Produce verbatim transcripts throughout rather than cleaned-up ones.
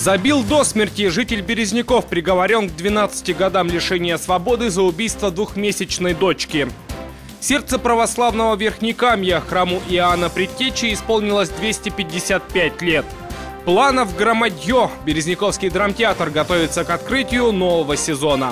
Забил до смерти. Житель Березняков приговорен к двенадцати годам лишения свободы за убийство двухмесячной дочки. Сердце православного Верхнекамья, храму Иоанна Предтечи, исполнилось двести пятьдесят пять лет. Планов громадье. Березняковский драмтеатр готовится к открытию нового сезона.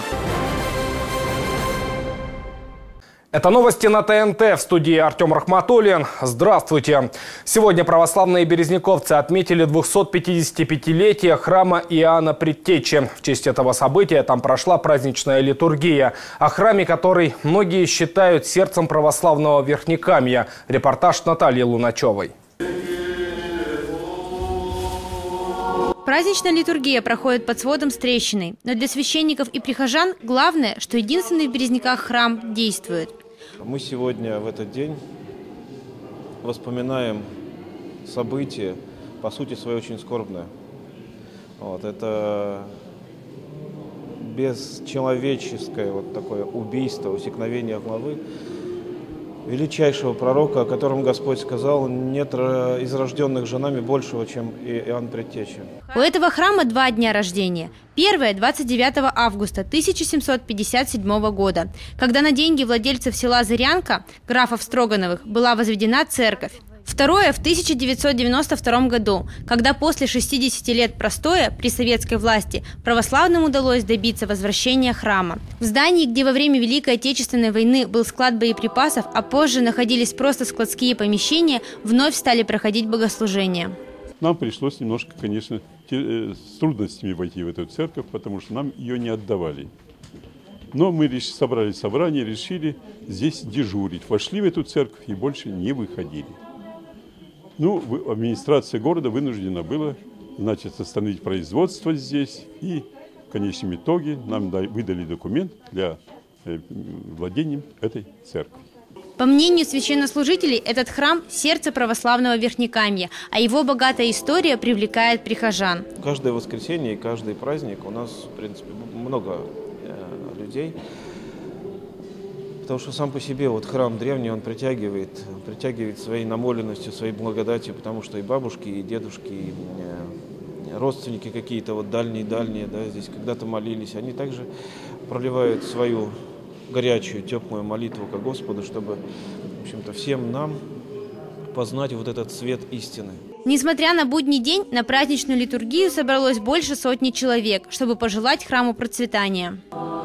Это новости на ТНТ. В студии Артем Рахматуллин. Здравствуйте. Сегодня православные березняковцы отметили двухсотпятидесятипятилетие храма Иоанна Предтечи. В честь этого события там прошла праздничная литургия. О храме, который многие считают сердцем православного Верхнекамья. Репортаж Натальи Луначевой. Праздничная литургия проходит под сводом с трещиной. Но для священников и прихожан главное, что единственный в Березняках храм действует. Мы сегодня в этот день вспоминаем событие, по сути своей, очень скорбное. Вот, это бесчеловеческое вот такое убийство, усекновение главы величайшего пророка, о котором Господь сказал: нет из рожденных женами большего, чем Иоанн Предтеча. У этого храма два дня рождения. Первое – двадцать девятого августа тысяча семьсот пятьдесят седьмого года, когда на деньги владельцев села Зырянка, графов Строгановых, была возведена церковь. Второе – в тысяча девятьсот девяносто втором году, когда после шестидесяти лет простоя при советской власти православным удалось добиться возвращения храма. В здании, где во время Великой Отечественной войны был склад боеприпасов, а позже находились просто складские помещения, вновь стали проходить богослужения. Нам пришлось немножко, конечно, с трудностями войти в эту церковь, потому что нам ее не отдавали. Но мы собрали собрание, решили здесь дежурить. Вошли в эту церковь и больше не выходили. Ну, администрация города вынуждена была, значит, остановить производство здесь. И в конечном итоге нам выдали документ для владения этой церкви. По мнению священнослужителей, этот храм – сердце православного Верхнекамья, а его богатая история привлекает прихожан. Каждое воскресенье и каждый праздник у нас, в принципе, много э, людей. Потому что сам по себе вот храм древний, он притягивает, притягивает своей намоленностью, своей благодатью, потому что и бабушки, и дедушки, и э, родственники какие-то вот дальние-дальние, да, здесь когда-то молились, они также проливают свою горячую, теплую молитву ко Господу, чтобы, в общем-то, всем нам познать вот этот свет истины. Несмотря на будний день, на праздничную литургию собралось больше сотни человек, чтобы пожелать храму процветания.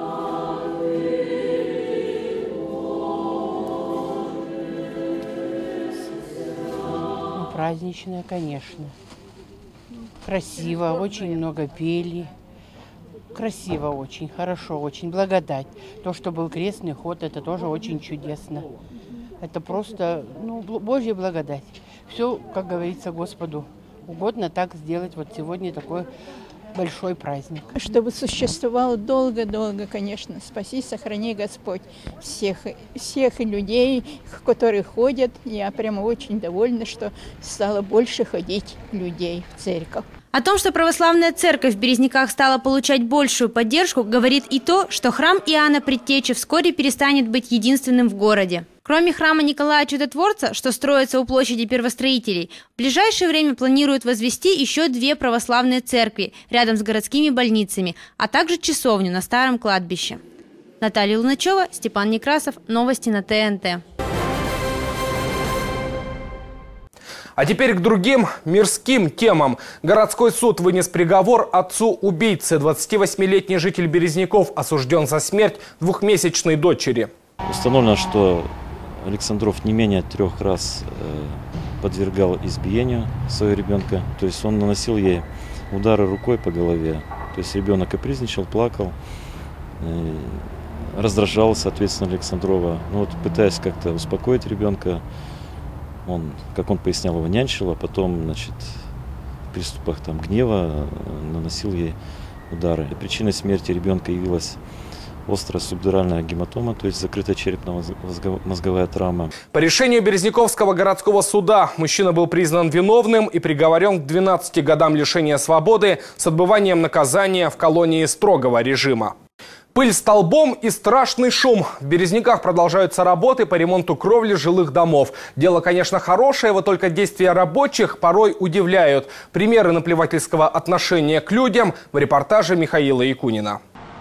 Праздничная, конечно. Красиво, очень много пели. Красиво очень, хорошо, очень. Благодать. То, что был крестный ход, это тоже очень чудесно. Это просто, ну, Божья благодать. Все, как говорится, Господу угодно так сделать. Вот сегодня такой большой праздник. Чтобы существовал долго-долго, конечно. Спаси, сохрани Господь всех, всех людей, которые ходят. Я прямо очень довольна, что стало больше ходить людей в церковь. О том, что православная церковь в Березняках стала получать большую поддержку, говорит и то, что храм Иоанна Предтечи вскоре перестанет быть единственным в городе. Кроме храма Николая Чудотворца, что строится у площади Первостроителей, в ближайшее время планируют возвести еще две православные церкви рядом с городскими больницами, а также часовню на старом кладбище. Наталья Луначева, Степан Некрасов. Новости на ТНТ. А теперь к другим мирским темам. Городской суд вынес приговор отцу-убийце. двадцативосьмилетний житель Березняков осужден за смерть двухмесячной дочери. Установлено, что Александров не менее трех раз подвергал избиению своего ребенка. То есть он наносил ей удары рукой по голове. То есть ребенок капризничал, плакал, раздражал, соответственно, Александрова. Ну, вот, пытаясь как-то успокоить ребенка, он, как он пояснял, его нянчил, а потом, значит, в приступах там, гнева наносил ей удары. Причиной смерти ребенка явилась острая субдуральная гематома, то есть закрытая черепно-мозговая травма. По решению Березняковского городского суда мужчина был признан виновным и приговорен к двенадцати годам лишения свободы с отбыванием наказания в колонии строгого режима. Пыль столбом и страшный шум. В Березниках продолжаются работы по ремонту кровли жилых домов. Дело, конечно, хорошее, вот только действия рабочих порой удивляют. Примеры наплевательского отношения к людям в репортаже Михаила Якунина.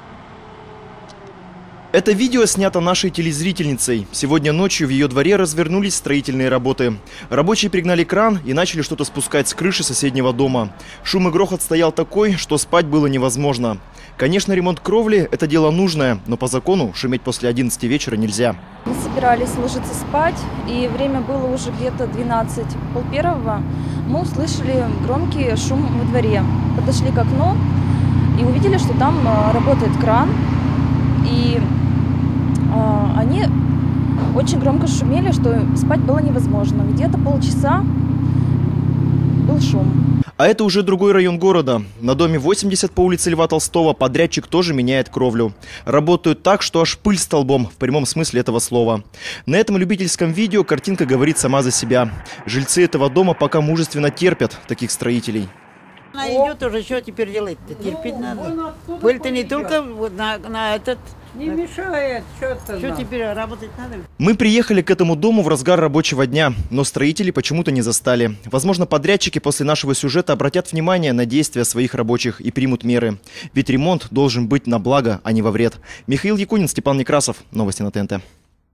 Это видео снято нашей телезрительницей. Сегодня ночью в ее дворе развернулись строительные работы. Рабочие пригнали кран и начали что-то спускать с крыши соседнего дома. Шум и грохот стоял такой, что спать было невозможно. Конечно, ремонт кровли – это дело нужное, но по закону шуметь после одиннадцати вечера нельзя. Мы собирались ложиться спать, и время было уже где-то двенадцать, пол первого. Мы услышали громкий шум во дворе. Подошли к окну и увидели, что там работает кран. И э, они очень громко шумели, что спать было невозможно. Где-то полчаса был шум. А это уже другой район города. На доме восемьдесят по улице Льва Толстого подрядчик тоже меняет кровлю. Работают так, что аж пыль столбом, в прямом смысле этого слова. На этом любительском видео картинка говорит сама за себя. Жильцы этого дома пока мужественно терпят таких строителей. Она идет уже, что теперь делать-то? Терпеть надо. Пыль-то не только вот на, на этот... Не мешает, что-то. Что теперь, работать надо? Мы приехали к этому дому в разгар рабочего дня, но строители почему-то не застали. Возможно, подрядчики после нашего сюжета обратят внимание на действия своих рабочих и примут меры. Ведь ремонт должен быть на благо, а не во вред. Михаил Якунин, Степан Некрасов. Новости на ТНТ.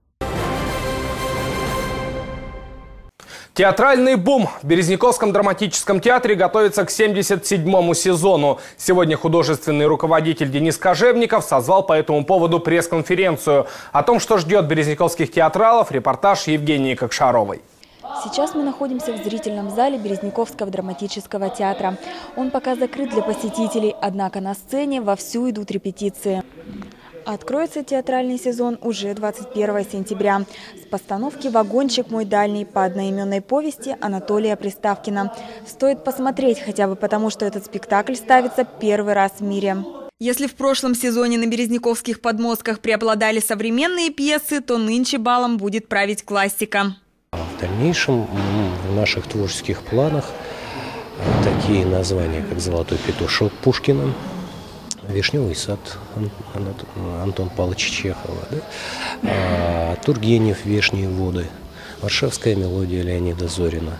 Театральный бум в Березниковском драматическом театре готовится к семьдесят седьмому сезону. Сегодня художественный руководитель Денис Кожевников созвал по этому поводу пресс-конференцию. О том, что ждет березниковских театралов, репортаж Евгении Кокшаровой. Сейчас мы находимся в зрительном зале Березниковского драматического театра. Он пока закрыт для посетителей, однако на сцене вовсю идут репетиции. Откроется театральный сезон уже двадцать первого сентября с постановки «Вагончик мой дальний» по одноименной повести Анатолия Приставкина. Стоит посмотреть хотя бы потому, что этот спектакль ставится первый раз в мире. Если в прошлом сезоне на березниковских подмостках преобладали современные пьесы, то нынче балом будет править классика. В дальнейшем в наших творческих планах такие названия, как «Золотой петушок» Пушкина, «Вишневый сад» Антона Павловича Чехова, да? а, Тургенев «Вешние воды», «Варшавская мелодия» Леонида Зорина,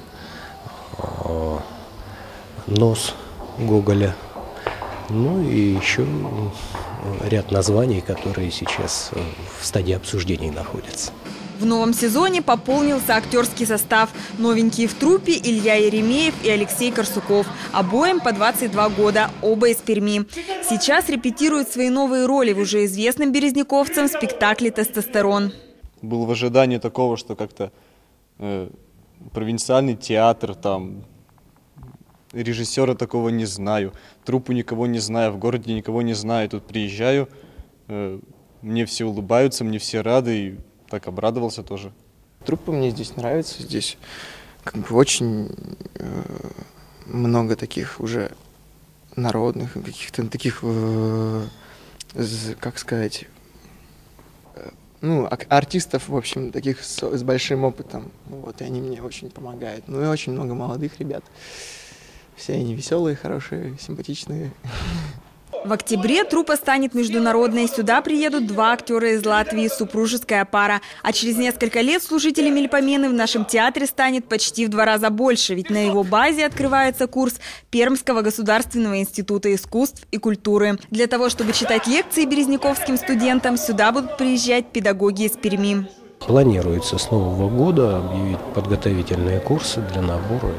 а, «Нос» Гоголя, ну и еще ряд названий, которые сейчас в стадии обсуждений находятся. В новом сезоне пополнился актерский состав. Новенькие в труппе Илья Еремеев и Алексей Корсуков. Обоим по двадцать два года, оба из Перми. Сейчас репетируют свои новые роли в уже известном березниковцам спектакле «Тестостерон». Был в ожидании такого, что как-то э, провинциальный театр, там, режиссера такого не знаю, труппу никого не знаю, в городе никого не знаю. Тут приезжаю, э, мне все улыбаются, мне все рады, и так обрадовался тоже. Труппа мне здесь нравится, здесь как бы очень э, много таких уже народных, каких-то таких, э, как сказать, э, ну, артистов, в общем, таких с, с большим опытом. Вот, и они мне очень помогают. Ну и очень много молодых ребят. Все они веселые, хорошие, симпатичные. В октябре труппа станет международной. Сюда приедут два актера из Латвии, супружеская пара. А через несколько лет служителями Мельпомены в нашем театре станет почти в два раза больше. Ведь на его базе открывается курс Пермского государственного института искусств и культуры. Для того, чтобы читать лекции березниковским студентам, сюда будут приезжать педагоги из Перми. Планируется с Нового года объявить подготовительные курсы для набора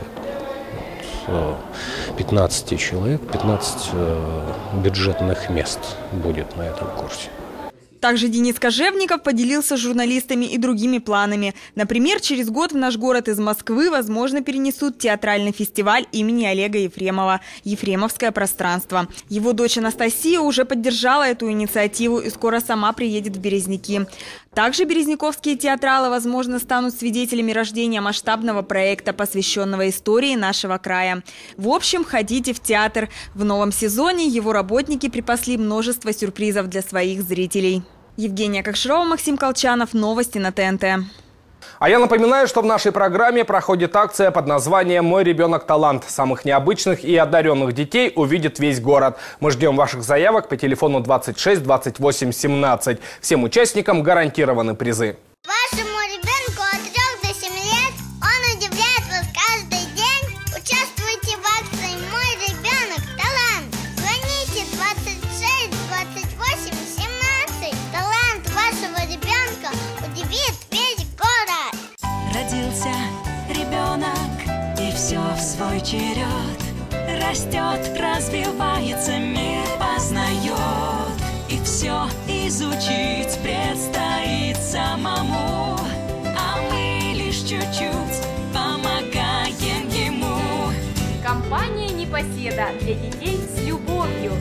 пятнадцати человек, пятнадцать бюджетных мест будет на этом курсе. Также Денис Кожевников поделился с журналистами и другими планами. Например, через год в наш город из Москвы, возможно, перенесут театральный фестиваль имени Олега Ефремова «Ефремовское пространство». Его дочь Анастасия уже поддержала эту инициативу и скоро сама приедет в Березники. Также березниковские театралы, возможно, станут свидетелями рождения масштабного проекта, посвященного истории нашего края. В общем, ходите в театр. В новом сезоне его работники припасли множество сюрпризов для своих зрителей. Евгения Кокшарова, Максим Колчанов. Новости на ТНТ. А я напоминаю, что в нашей программе проходит акция под названием «Мой ребенок талант». Самых необычных и одаренных детей увидит весь город. Мы ждем ваших заявок по телефону двадцать шесть двадцать восемь семнадцать. Всем участникам гарантированы призы. Вашему ребенку от трёх до семи лет он удивляет вас каждый день. Участвуйте в акции «Мой ребенок талант». Звоните двадцать шесть двадцать восемь семнадцать. Талант вашего ребенка удивит весь город. Родился ребенок, и все в свой черед. Растет, развивается, мир познает. И все изучить предстоит самому, а мы лишь чуть-чуть помогаем ему. Компания «Непоседа» для детей с любовью.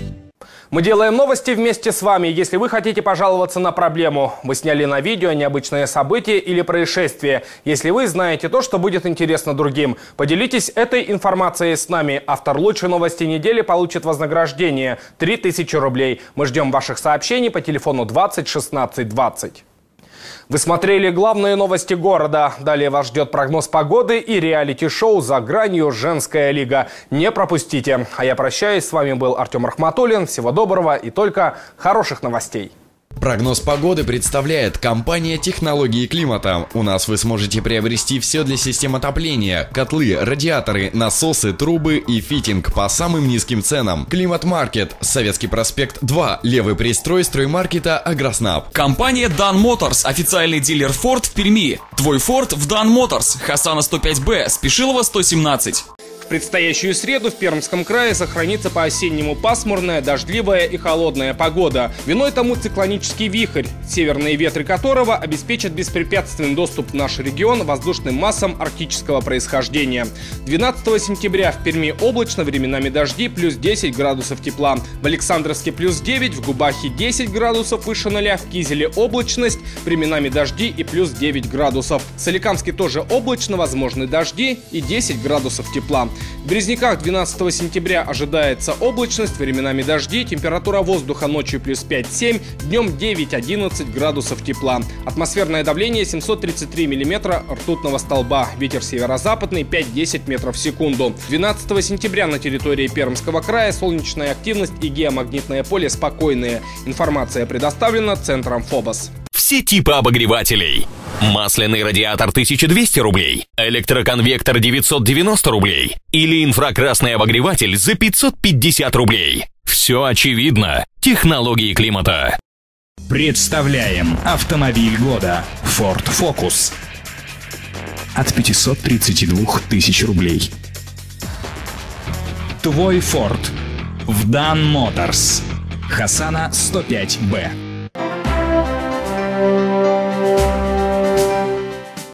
Мы делаем новости вместе с вами. Если вы хотите пожаловаться на проблему, вы сняли на видео необычное событие или происшествие. Если вы знаете то, что будет интересно другим, поделитесь этой информацией с нами. Автор лучшей новости недели получит вознаграждение – три тысячи рублей. Мы ждем ваших сообщений по телефону двадцать шестнадцать двадцать. Вы смотрели главные новости города. Далее вас ждет прогноз погоды и реалити-шоу «За гранью. Женская лига». Не пропустите. А я прощаюсь. С вами был Артем Рахматуллин. Всего доброго и только хороших новостей. Прогноз погоды представляет компания «Технологии климата». У нас вы сможете приобрести все для систем отопления: котлы, радиаторы, насосы, трубы и фитинг по самым низким ценам. Климат-маркет, Советский проспект два, левый пристрой строймаркета «Агроснаб». Компания Дан Моторс, официальный дилер Ford в Перми. Твой Ford в Дан Моторс, Хасана сто пять Б, Спешилова сто семнадцать. В предстоящую среду в Пермском крае сохранится по-осеннему пасмурная, дождливая и холодная погода. Виной тому циклонический вихрь, северные ветры которого обеспечат беспрепятственный доступ в наш регион воздушным массам арктического происхождения. двенадцатого сентября в Перми облачно, временами дожди, плюс десять градусов тепла. В Александровске плюс девять, в Губахе десять градусов выше ноля, в Кизеле облачность, временами дожди и плюс девять градусов. В Соликамске тоже облачно, возможны дожди и десять градусов тепла. В Березниках двенадцатого сентября ожидается облачность, временами дожди, температура воздуха ночью плюс пять-семь, днем девять-одиннадцать градусов тепла. Атмосферное давление семьсот тридцать три миллиметра ртутного столба, ветер северо-западный пять-десять метров в секунду. двенадцатого сентября на территории Пермского края солнечная активность и геомагнитное поле спокойные. Информация предоставлена центром ФОБОС. Все типы обогревателей. Масляный радиатор тысяча двести рублей, электроконвектор девятьсот девяносто рублей или инфракрасный обогреватель за пятьсот пятьдесят рублей. Все очевидно. Технологии климата. Представляем автомобиль года Ford Focus от пятисот тридцати двух тысяч рублей. Твой Ford в Дан Моторс, Хасана сто пять Б.